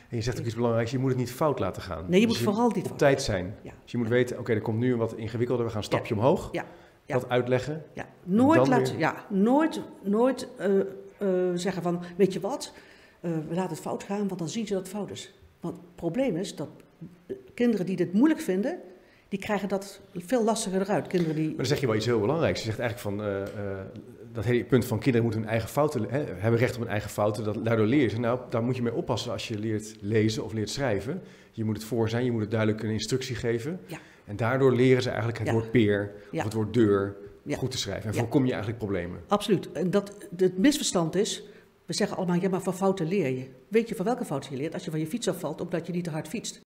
En je zegt ook iets belangrijks, je moet het niet fout laten gaan. Nee, je dus moet vooral niet op fout tijd zijn. Ja. Dus je moet weten, oké, er komt nu een wat ingewikkelder, we gaan een stapje omhoog. Ja. Ja. Dat uitleggen. Ja. Nooit zeggen van, weet je wat, we laten het fout gaan, want dan zien ze dat het fout is. Want het probleem is dat kinderen die dit moeilijk vinden, die krijgen dat veel lastiger eruit. Kinderen die... Maar dan zeg je wel iets heel belangrijks. Je zegt eigenlijk van, dat hele punt van kinderen moeten hun eigen fouten, hebben recht op hun eigen fouten, daardoor leer je. Nou, daar moet je mee oppassen als je leert lezen of leert schrijven. Je moet het voor zijn, je moet het duidelijk een instructie geven. Ja. En daardoor leren ze eigenlijk het woord peer of het woord deur goed te schrijven. En voorkom je eigenlijk problemen. Absoluut. En het misverstand is, we zeggen allemaal, ja, maar van fouten leer je. Weet je van welke fouten je leert? Als je van je fiets afvalt omdat je niet te hard fietst.